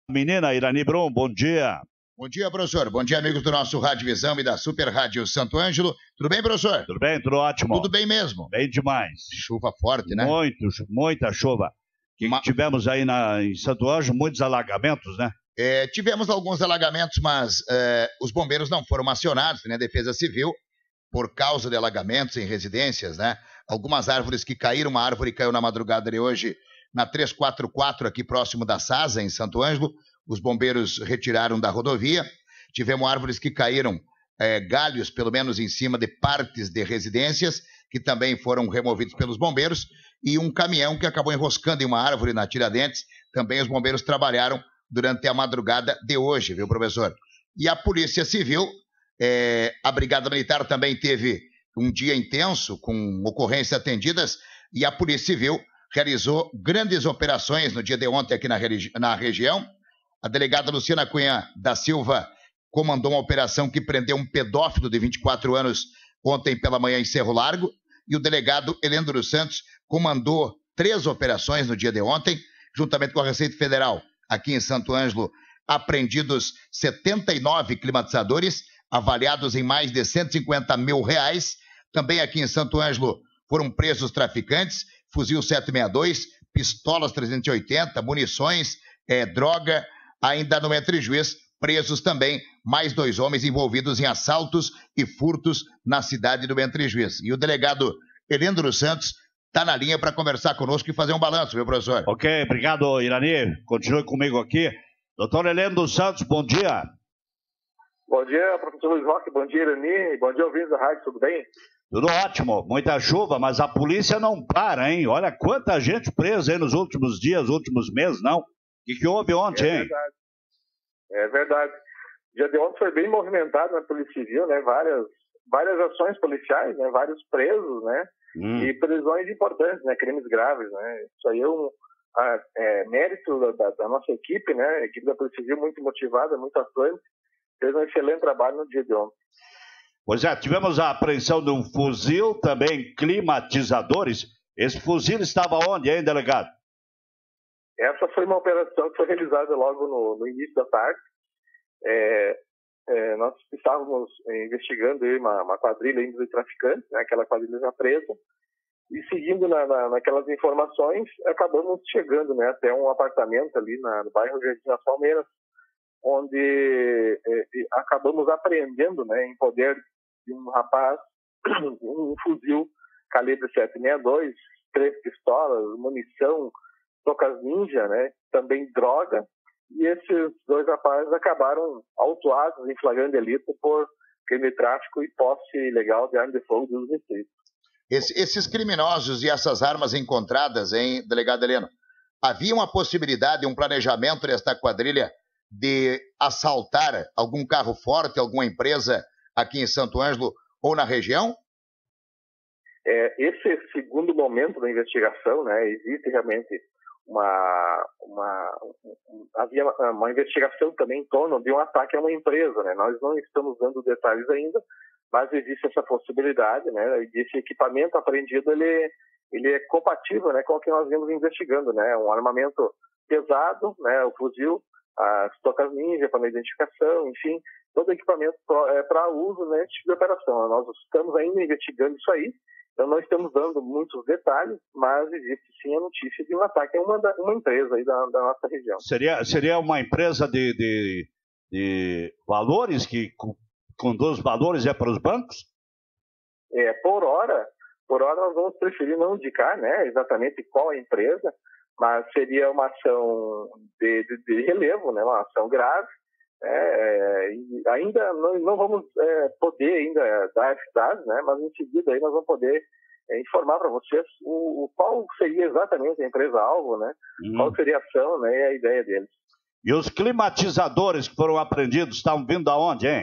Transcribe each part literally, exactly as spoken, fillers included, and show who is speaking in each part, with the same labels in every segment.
Speaker 1: Menina Irani Brum, bom dia.
Speaker 2: Bom dia, professor. Bom dia, amigos do nosso Rádio Visão e da Super Rádio Santo Ângelo. Tudo bem, professor?
Speaker 1: Tudo bem, tudo ótimo.
Speaker 2: Tudo bem mesmo.
Speaker 1: Bem demais.
Speaker 2: Chuva forte, né?
Speaker 1: Muito, muita chuva. Que
Speaker 2: Ma...
Speaker 1: tivemos aí na, em Santo Ângelo muitos alagamentos, né?
Speaker 2: É, tivemos alguns alagamentos, mas é, os bombeiros não foram acionados, né? Defesa Civil, por causa de alagamentos em residências, né? Algumas árvores que caíram, uma árvore caiu na madrugada de hoje na trezentos e quarenta e quatro, aqui próximo da Sasa, em Santo Ângelo. Os bombeiros retiraram da rodovia. Tivemos árvores que caíram, é, galhos, pelo menos em cima de partes de residências, que também foram removidos pelos bombeiros, e um caminhão que acabou enroscando em uma árvore na Tiradentes. Também os bombeiros trabalharam durante a madrugada de hoje, viu, professor? E a Polícia Civil, é, a Brigada Militar também teve um dia intenso, com ocorrências atendidas, e a Polícia Civil realizou grandes operações no dia de ontem aqui na, regi- na região. A delegada Luciana Cunha da Silva comandou uma operação que prendeu um pedófilo de vinte e quatro anos ontem pela manhã em Cerro Largo, e o delegado Heleno dos Santos comandou três operações no dia de ontem, juntamente com a Receita Federal, aqui em Santo Ângelo, apreendidos setenta e nove climatizadores, avaliados em mais de cento e cinquenta mil reais. Também aqui em Santo Ângelo foram presos traficantes, fuzil setecentos e sessenta e dois, pistolas trezentos e oitenta, munições, é, droga. Ainda no Entre Juiz, presos também mais dois homens envolvidos em assaltos e furtos na cidade do Entre Juiz. E o delegado Heleno dos Santos está na linha para conversar conosco e fazer um balanço, meu professor.
Speaker 1: Ok, obrigado, Irani. Continue comigo aqui. Doutor Heleno dos Santos, bom dia.
Speaker 3: Bom dia, professor Luiz Roque. Bom dia, Irani. Bom dia, ouvintes da rádio. Tudo bem?
Speaker 1: Tudo ótimo. Muita chuva, mas a polícia não para, hein? Olha quanta gente presa aí nos últimos dias, últimos meses, não? O que, que houve ontem,
Speaker 3: é
Speaker 1: hein?
Speaker 3: Verdade. É verdade. O dia de ontem foi bem movimentado na Polícia Civil, né? Várias, várias ações policiais, né? Vários presos, né? Hum. E prisões importantes, né? Crimes graves, né? Isso aí é um a, é, mérito da, da nossa equipe, né? A equipe da Polícia Civil muito motivada, muito atuante. Fez um excelente trabalho no dia de ontem.
Speaker 1: Pois é, tivemos a apreensão de um fuzil, também climatizadores. Esse fuzil estava onde, hein, delegado?
Speaker 3: Essa foi uma operação que foi realizada logo no, no início da tarde. É, é, nós estávamos investigando aí uma, uma quadrilha de traficantes, né, aquela quadrilha já presa, e seguindo na, na, naquelas informações, acabamos chegando, né, até um apartamento ali na, no bairro Jardim das Palmeiras, onde é, acabamos apreendendo, né, em poder de um rapaz um fuzil calibre setecentos e sessenta e dois, três pistolas, munição, tocas ninja, né? Também droga, e esses dois rapazes acabaram autuados em flagrante delito por crime de tráfico e posse ilegal de arma de fogo de uso restrito.
Speaker 2: Esse, esses criminosos e essas armas encontradas, hein, delegado Heleno, havia uma possibilidade, um planejamento desta quadrilha de assaltar algum carro forte, alguma empresa aqui em Santo Ângelo ou na região?
Speaker 3: É, esse segundo momento da investigação, né, existe realmente Uma, uma, havia uma investigação também em torno de um ataque a uma empresa, né? Nós não estamos dando detalhes ainda, mas existe essa possibilidade, né? Esse equipamento apreendido, ele, ele é compatível, né, com o que nós vimos investigando, né? Um armamento pesado, né? O fuzil, as tocas ninja para identificação, enfim, todo equipamento para uso nesse tipo de operação. Nós estamos ainda investigando isso aí. Então, não estamos dando muitos detalhes, mas existe sim a notícia de um ataque a uma, uma empresa aí da, da nossa região.
Speaker 1: Seria, seria uma empresa de, de, de valores, que conduz valores é para os bancos?
Speaker 3: É, por hora, por hora nós vamos preferir não indicar, né, exatamente qual a empresa, mas seria uma ação de, de, de relevo, né, uma ação grave. É, e ainda não, não vamos é, poder ainda dar esses dados, né? Mas em seguida aí nós vamos poder é, informar para vocês o, o qual seria exatamente a empresa-alvo, né? Hum. Qual seria a ação, né? E a ideia deles.
Speaker 1: E os climatizadores que foram apreendidos estão vindo aonde, hein?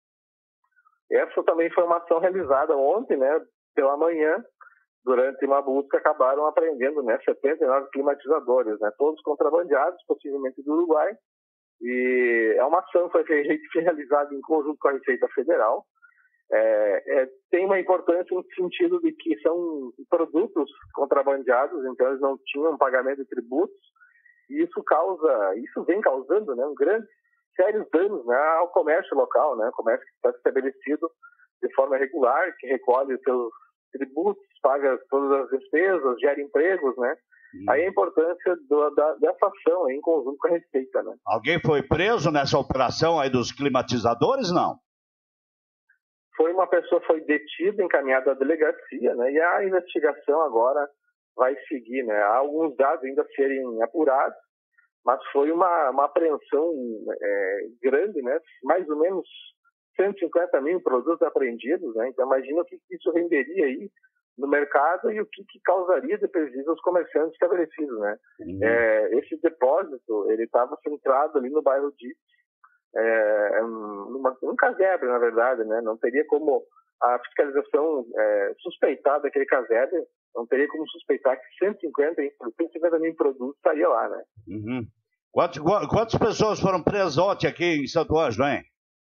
Speaker 3: Essa também foi uma ação realizada ontem, né? Pela manhã, durante uma busca, acabaram apreendendo, né, setenta e nove climatizadores, né? Todos contrabandeados, possivelmente do Uruguai. E é uma ação que foi realizada em conjunto com a Receita Federal. É, é, tem uma importância no sentido de que são produtos contrabandeados, então eles não tinham pagamento de tributos, E isso causa, isso vem causando, né, um grande, sérios danos, né, ao comércio local, né, o comércio que está estabelecido de forma regular, que recolhe os seus tributos, paga todas as despesas, gera empregos, né. Hum. Aí a importância do, da, dessa ação aí, em conjunto com a Receita, né.
Speaker 1: Alguém foi preso nessa operação aí dos climatizadores, não?
Speaker 3: Foi uma pessoa foi detida, encaminhada à delegacia, né, e a investigação agora vai seguir, né. Há alguns dados ainda a serem apurados, mas foi uma, uma apreensão é, grande, né, mais ou menos cento e cinquenta mil produtos apreendidos, né, então imagina o que isso renderia aí no mercado e o que, que causaria de prejuízo aos comerciantes estabelecidos, né. Uhum. É, esse depósito, ele estava centrado ali no bairro de É, numa, um casebre, na verdade, né? Não teria como a fiscalização é, suspeitar daquele casebre, não teria como suspeitar que cento e cinquenta mil produtos estaria lá, né?
Speaker 1: Uhum. Quantas, quantas pessoas foram presas ontem aqui em Santo Ângelo, hein?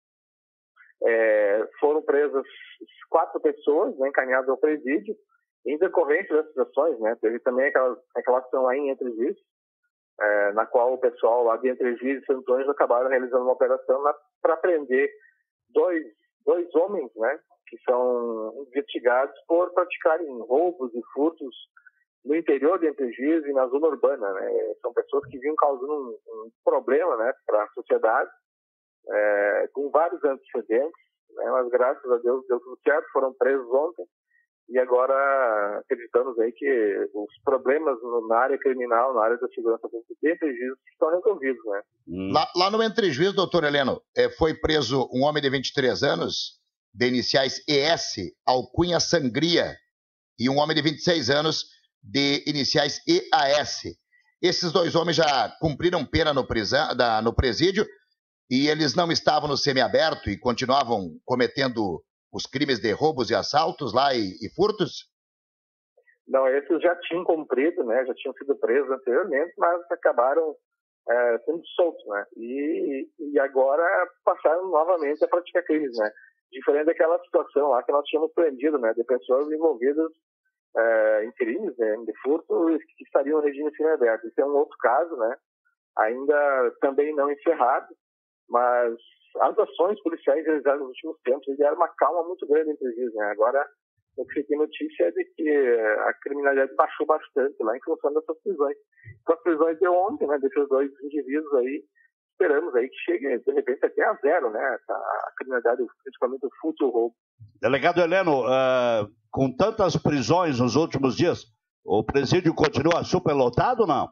Speaker 3: É, foram presas quatro pessoas, né, encaminhadas ao presídio, em decorrência dessas ações, né? Teve também aquela, aquela ação aí em Entre Rios, É, na qual o pessoal lá de Entre Rios e Santo Ângelo acabaram realizando uma operação para prender dois, dois homens, né, que são investigados por praticarem roubos e furtos no interior de Entre Rios e na zona urbana, né. São pessoas que vinham causando um, um problema, né, para a sociedade, é, com vários antecedentes, né, mas graças a Deus deu tudo certo, foram presos ontem. E agora acreditamos aí que os problemas na área criminal, na área da segurança pública e prejuízos estão resolvidos, né?
Speaker 2: Hum. Lá, lá no Entre Rios, doutor Heleno, é, foi preso um homem de vinte e três anos, de iniciais E S, alcunha Sangria, e um homem de vinte e seis anos, de iniciais E A S. Esses dois homens já cumpriram pena no, prisão, da, no presídio e eles não estavam no semiaberto e continuavam cometendo os crimes de roubos e assaltos lá e, e furtos?
Speaker 3: Não, esses já tinham cumprido, né? Já tinham sido presos anteriormente, mas acabaram é, sendo soltos, né? E, e agora passaram novamente a praticar crimes, né? Diferente daquela situação lá que nós tínhamos prendido, né? De pessoas envolvidas é, em crimes, né? De furto, que estariam no regime semiaberto. Esse é um outro caso, né? Ainda também não encerrado, mas as ações policiais realizadas nos últimos tempos deram uma calma muito grande entre eles, né? Agora, o que tem notícia é de que a criminalidade baixou bastante lá em função dessas prisões. Com as prisões de ontem, né, desses dois indivíduos aí, esperamos aí que chegue, de repente, até a zero, né? A criminalidade, principalmente o furto e o roubo.
Speaker 1: Delegado Heleno, uh, com tantas prisões nos últimos dias, o presídio continua superlotado ou não?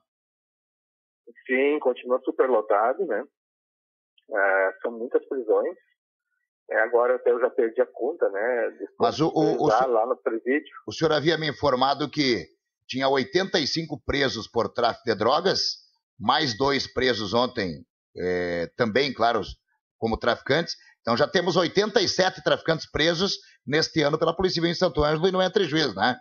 Speaker 3: Sim, continua superlotado, né? É, são muitas prisões. É, agora até eu já perdi a conta, né?
Speaker 2: Mas o, o, o,
Speaker 3: lá no presídio.
Speaker 2: O senhor havia me informado que tinha oitenta e cinco presos por tráfico de drogas, mais dois presos ontem, é, também, claro, como traficantes. Então já temos oitenta e sete traficantes presos neste ano pela Polícia Civil em Santo Ângelo e no Entre Rios, né?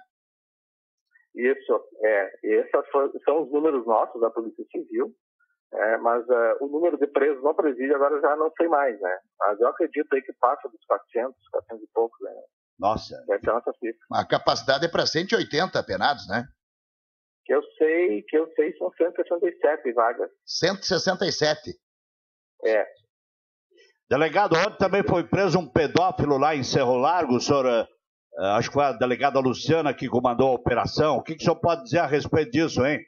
Speaker 3: Isso, é. Esses são os números nossos da Polícia Civil. É, mas uh, o número de presos no presídio agora já não sei mais, né? Mas eu acredito aí que passa dos quatrocentos, quatrocentos e poucos, né?
Speaker 1: Nossa.
Speaker 3: Deve ter nossa cifra.
Speaker 2: A capacidade é para cento e oitenta penados, né?
Speaker 3: Que eu sei, que eu sei são cento e sessenta e sete vagas.
Speaker 2: cento e sessenta e sete?
Speaker 3: É.
Speaker 1: Delegado, ontem também foi preso um pedófilo lá em Cerro Largo, o senhor, uh, acho que foi a delegada Luciana que comandou a operação. O que, que o senhor pode dizer a respeito disso, hein?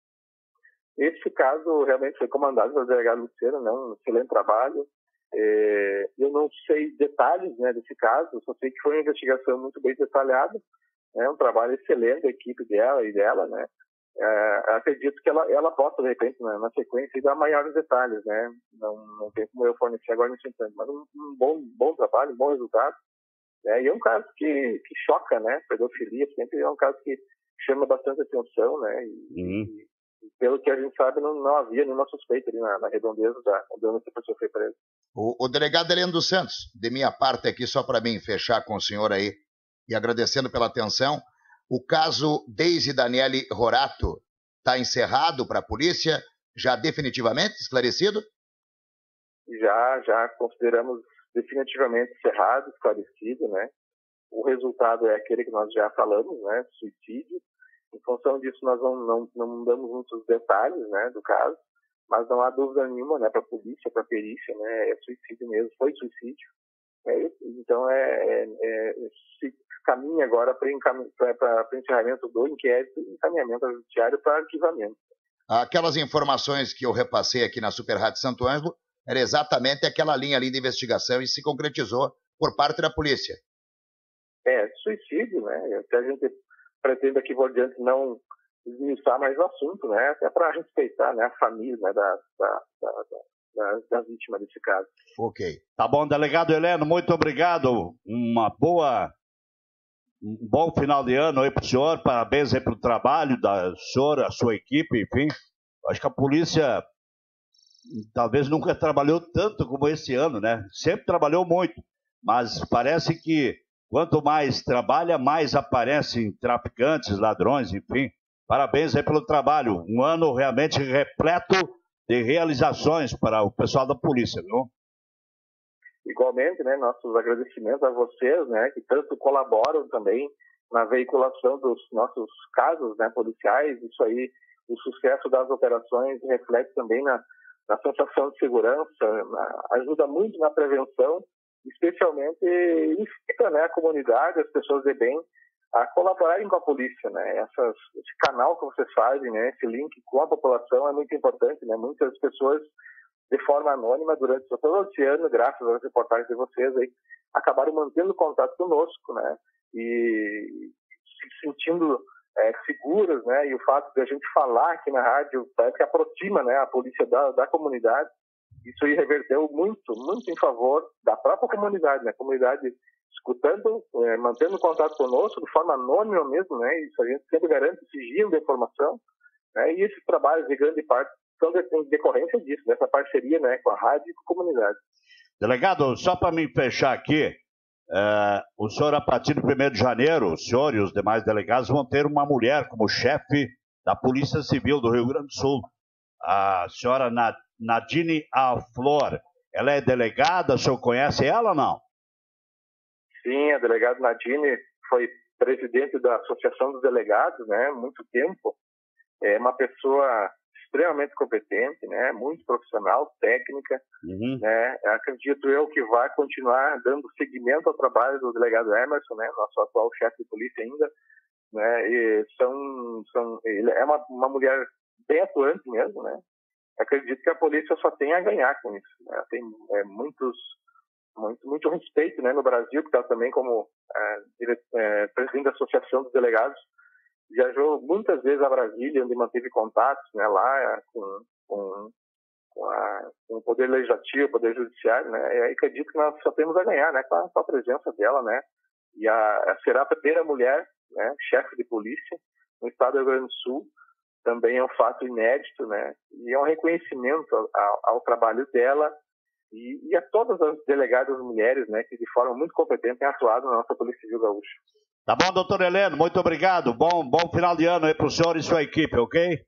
Speaker 3: Esse caso realmente foi comandado pela delegada Luciana, né, um excelente trabalho. É, eu não sei detalhes, né, desse caso, eu só sei que foi uma investigação muito bem detalhada, né, um trabalho excelente da equipe dela e dela, né. É, acredito que ela, ela possa, de repente, na, na sequência, dar maiores detalhes, né. Não, não tem como eu fornecer agora nesse instante, mas um, um bom, bom trabalho, um bom resultado. Né, e é um caso que, que choca, né, pedofilia, sempre é um caso que chama bastante atenção, né, e,
Speaker 1: uhum.
Speaker 3: e pelo que a gente sabe, não, não havia nenhuma suspeita ali na, na redondeza da onde essa pessoa foi presa.
Speaker 2: O, o delegado Heleno dos Santos, de minha parte aqui, só para mim fechar com o senhor aí, e agradecendo pela atenção, o caso Deise Daniele Rorato está encerrado para a polícia, já definitivamente esclarecido?
Speaker 3: Já, já consideramos definitivamente encerrado, esclarecido, né? O resultado é aquele que nós já falamos, né? Suicídio. Em função disso, nós não, não, não damos muitos detalhes, né, do caso, mas não há dúvida nenhuma, né, para a polícia, para a perícia, né, é suicídio mesmo, foi suicídio. É, então, é, é, é, se caminha agora para o encerramento do inquérito e encaminhamento ao judiciário para arquivamento.
Speaker 2: Aquelas informações que eu repassei aqui na Super Rádio Santo Ângelo era exatamente aquela linha ali de investigação e se concretizou por parte da polícia.
Speaker 3: É, suicídio, né? Até a gente pretende aqui por diante não esmiuçar mais o assunto, né? Até para respeitar, né, a família, né, da, da, da, da, da vítima desse caso.
Speaker 2: Ok.
Speaker 1: Tá bom, delegado Heleno, muito obrigado. Uma boa, um bom final de ano aí para o senhor. Parabéns aí pelo trabalho da senhora, a sua equipe, enfim. Acho que a polícia talvez nunca trabalhou tanto como esse ano, né? Sempre trabalhou muito, mas parece que quanto mais trabalha, mais aparecem traficantes, ladrões, enfim. Parabéns aí pelo trabalho. Um ano realmente repleto de realizações para o pessoal da polícia, viu?
Speaker 3: Igualmente, né, nossos agradecimentos a vocês, né, que tanto colaboram também na veiculação dos nossos casos, né, policiais. Isso aí, o sucesso das operações reflete também na, na sensação de segurança, na, ajuda muito na prevenção, especialmente incita, né, a comunidade, as pessoas de bem, a colaborarem com a polícia, né? Essas, esse canal que vocês fazem, né, esse link com a população é muito importante, né? Muitas pessoas, de forma anônima, durante todo esse ano, graças às reportagens de vocês, aí, acabaram mantendo contato conosco, né? E se sentindo é, seguras, né? E o fato de a gente falar aqui na rádio parece que aproxima, né, a polícia da, da comunidade. Isso aí reverteu muito, muito em favor da própria comunidade, né? A comunidade escutando, é, mantendo contato conosco de forma anônima mesmo, né? Isso a gente sempre garante sigilo da informação, né? E esses trabalhos, de grande parte, são de, em decorrência disso, dessa parceria, né, com a rádio e com a comunidade.
Speaker 1: Delegado, só para me fechar aqui, é, o senhor, a partir do primeiro de janeiro, o senhor e os demais delegados vão ter uma mulher como chefe da Polícia Civil do Rio Grande do Sul, a senhora Nadine Aflor. Ela é delegada, o senhor conhece ela ou não?
Speaker 3: Sim, a delegada Nadine foi presidente da Associação dos Delegados, né, há muito tempo. É uma pessoa extremamente competente, né, muito profissional, técnica, uhum. né, acredito eu que vai continuar dando seguimento ao trabalho do delegado Emerson, né, nosso atual chefe de polícia ainda, né, e são, são, ele é uma, uma mulher bem atuante mesmo, né, acredito que a polícia só tem a ganhar com isso, né, tem é, muitos Muito, muito respeito, né, no Brasil, que está também como é, dire, é, presidente da Associação dos Delegados. Viajou muitas vezes a Brasília, onde manteve contatos, né, lá com, com, com, a, com o Poder Legislativo, o Poder Judiciário, né, e aí acredito que nós só temos a ganhar, né, com a, com a presença dela, né, e a, a será a primeira mulher, né, chefe de polícia no estado do Rio Grande do Sul. Também é um fato inédito, né, e é um reconhecimento ao, ao trabalho dela, E, e a todas as delegadas mulheres, né, que de forma muito competente têm atuado na nossa Polícia Civil Gaúcha.
Speaker 1: Tá bom, doutor Heleno, muito obrigado. Bom, bom final de ano aí para o senhor e sua equipe, ok?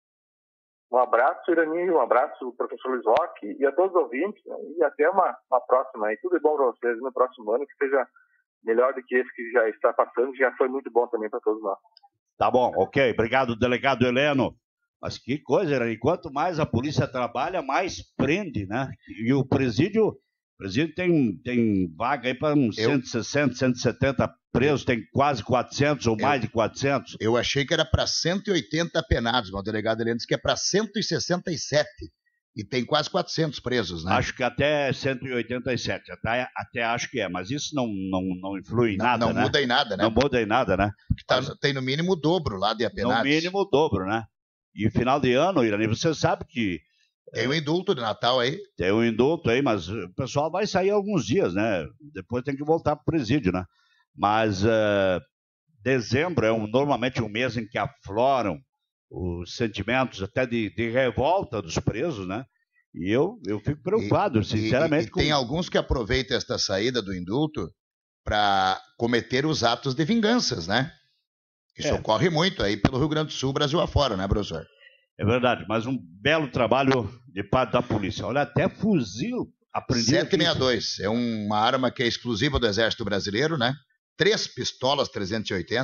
Speaker 3: Um abraço, Irani, um abraço, professor Luiz Roque, e a todos os ouvintes, né, e até uma, uma próxima aí. Tudo de bom para vocês no próximo ano, que seja melhor do que esse que já está passando, que já foi muito bom também para todos nós.
Speaker 1: Tá bom, ok. Obrigado, delegado Heleno. Mas que coisa, né? Quanto mais a polícia trabalha, mais prende, né? E o presídio, o presídio tem, tem vaga aí para uns eu, cento e sessenta, cento e setenta presos, tem quase quatrocentos ou eu, mais de quatrocentos.
Speaker 2: Eu achei que era para cento e oitenta apenados, mas o delegado Heleno disse que é para cento e sessenta e sete. E tem quase quatrocentos presos, né?
Speaker 1: Acho que até cento e oitenta e sete, até, até acho que é, mas isso não, não, não influi em
Speaker 2: não,
Speaker 1: nada,
Speaker 2: não
Speaker 1: né?
Speaker 2: Não muda em nada, né?
Speaker 1: Não muda em nada, né?
Speaker 2: Porque tá, mas, tem no mínimo o dobro lá de apenados.
Speaker 1: No mínimo o dobro, né? E final de ano, Irani, você sabe que...
Speaker 2: Tem um indulto de Natal aí.
Speaker 1: Tem um indulto aí, mas o pessoal vai sair alguns dias, né? Depois tem que voltar para o presídio, né? Mas uh, dezembro é um, normalmente um mês em que afloram os sentimentos até de, de revolta dos presos, né? E eu, eu fico preocupado, e, sinceramente.
Speaker 2: E, e,
Speaker 1: com...
Speaker 2: e tem alguns que aproveitam esta saída do indulto para cometer os atos de vinganças, né? Isso é. ocorre muito aí pelo Rio Grande do Sul, Brasil afora, né, professor?
Speaker 1: É verdade, mas um belo trabalho de parte da polícia. Olha, até fuzil aprendido.
Speaker 2: sete sessenta e dois, é uma arma que é exclusiva do Exército Brasileiro, né? Três pistolas trezentos e oitenta,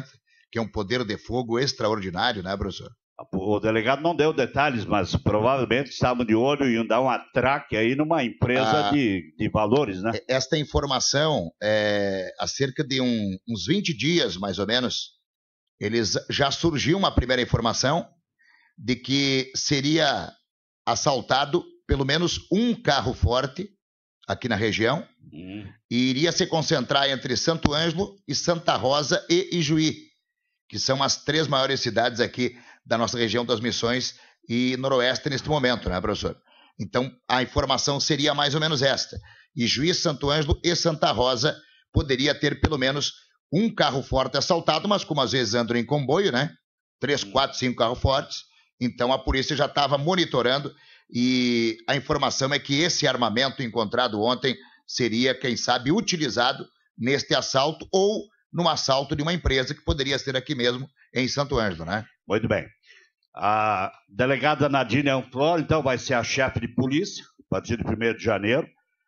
Speaker 2: que é um poder de fogo extraordinário, né, professor?
Speaker 1: O delegado não deu detalhes, mas provavelmente estavam de olho e iam dar um atraque aí numa empresa ah, de, de valores, né?
Speaker 2: Esta informação, é, há cerca de um, uns vinte dias, mais ou menos, eles já surgiu uma primeira informação de que seria assaltado pelo menos um carro forte aqui na região hum. e iria se concentrar entre Santo Ângelo e Santa Rosa e Ijuí, que são as três maiores cidades aqui da nossa região das Missões e Noroeste neste momento, né, professor? Então, a informação seria mais ou menos esta. Ijuí, Santo Ângelo e Santa Rosa poderia ter pelo menos um carro forte assaltado, mas como às vezes andam em comboio, né? Três, quatro, cinco carros fortes. Então, a polícia já estava monitorando e a informação é que esse armamento encontrado ontem seria, quem sabe, utilizado neste assalto ou num assalto de uma empresa que poderia ser aqui mesmo em Santo Ângelo, né?
Speaker 1: Muito bem. A delegada Nadine Anflor, então, vai ser a chefe de polícia a partir de primeiro de janeiro.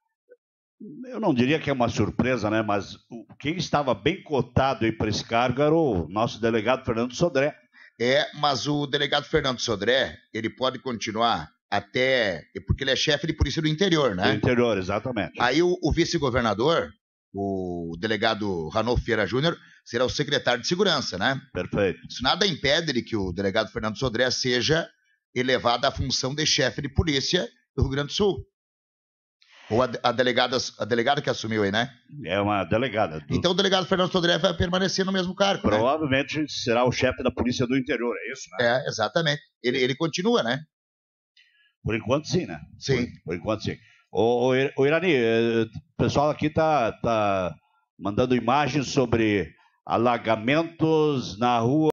Speaker 1: Eu não diria que é uma surpresa, né? Mas quem estava bem cotado aí para esse cargo era o nosso delegado Fernando Sodré.
Speaker 2: É, mas o delegado Fernando Sodré, ele pode continuar até... Porque ele é chefe de polícia do interior, né?
Speaker 1: Do interior, exatamente.
Speaker 2: Aí o, o vice-governador, o delegado Ranolfo Vieira Júnior, será o secretário de segurança, né?
Speaker 1: Perfeito.
Speaker 2: Isso nada impede de que o delegado Fernando Sodré seja elevado à função de chefe de polícia do Rio Grande do Sul. Ou a, a, delegada, a delegada que assumiu aí, né?
Speaker 1: É uma delegada. Do...
Speaker 2: Então o delegado Fernando Sodré vai permanecer no mesmo cargo,
Speaker 1: Provavelmente
Speaker 2: né?
Speaker 1: será o chefe da polícia do interior, é isso, né?
Speaker 2: É, exatamente. Ele, ele continua, né?
Speaker 1: Por enquanto sim, né?
Speaker 2: Sim.
Speaker 1: Por, por enquanto sim. O, o, o Irani, o pessoal aqui tá, tá mandando imagens sobre alagamentos na rua